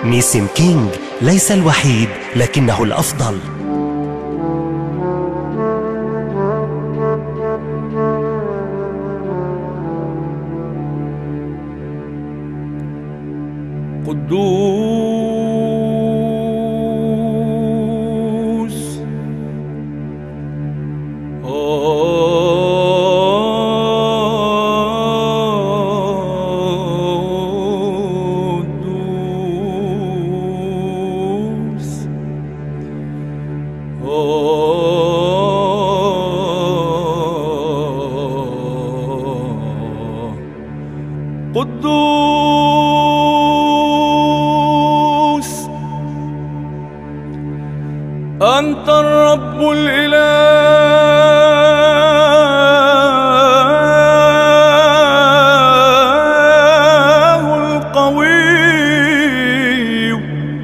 نيسم كينج ليس الوحيد لكنه الأفضل. قدوس قدوس أنت الرب الإله القوي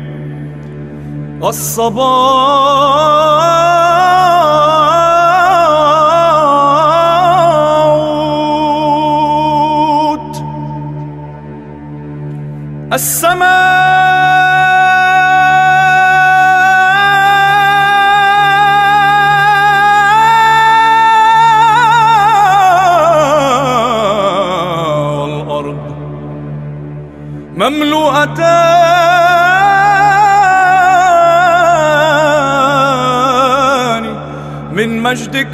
الصباوت السماء والأرض مملوءتان من مجدك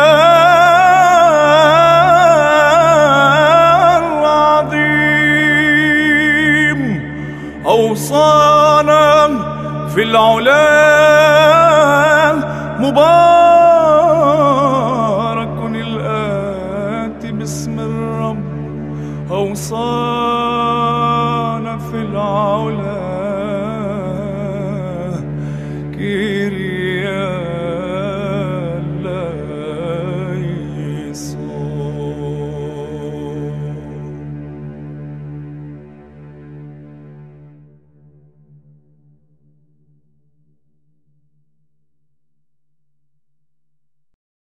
العظيم. أوصانا في العلا مبارك الآتي باسم الرب. أوصانا في العلا كيري